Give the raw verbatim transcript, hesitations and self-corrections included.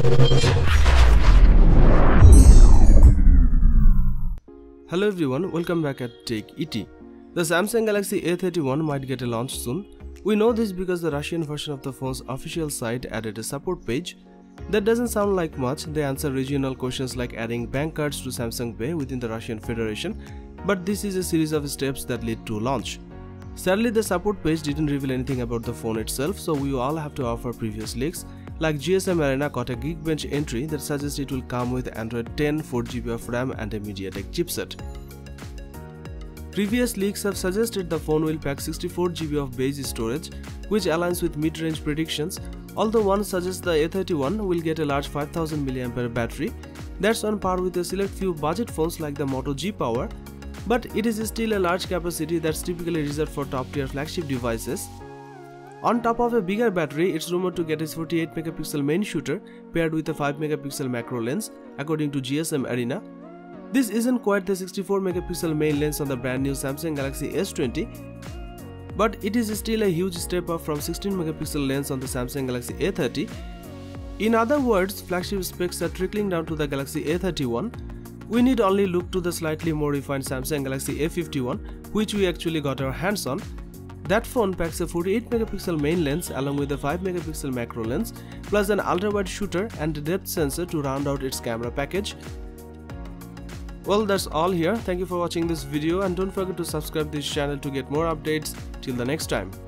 Hello everyone, welcome back at Tech E T. The Samsung Galaxy A thirty-one might get a launch soon. We know this because the Russian version of the phone's official site added a support page. That doesn't sound like much. They answer regional questions like adding bank cards to Samsung Pay within the Russian Federation, but this is a series of steps that lead to launch. Sadly, the support page didn't reveal anything about the phone itself, so we all have to offer previous leaks. Like G S M Arena caught a Geekbench entry that suggests it will come with Android ten, four G B of RAM and a MediaTek chipset. Previous leaks have suggested the phone will pack sixty-four G B of base storage, which aligns with mid-range predictions, although one suggests the A thirty-one will get a large five thousand milliamp hour battery. That's on par with a select few budget phones like the Moto G Power, but it is still a large capacity that's typically reserved for top-tier flagship devices. On top of a bigger battery, it's rumored to get a forty-eight megapixel main shooter paired with a five megapixel macro lens, according to G S M Arena. This isn't quite the sixty-four megapixel main lens on the brand new Samsung Galaxy S twenty, but it is still a huge step up from sixteen megapixel lens on the Samsung Galaxy A thirty. In other words, flagship specs are trickling down to the Galaxy A thirty-one. We need only look to the slightly more refined Samsung Galaxy A fifty-one, which we actually got our hands on. That phone packs a forty-eight megapixel main lens along with a five megapixel macro lens, plus an ultra-wide shooter and a depth sensor to round out its camera package. Well, that's all here. Thank you for watching this video and don't forget to subscribe this channel to get more updates. Till the next time.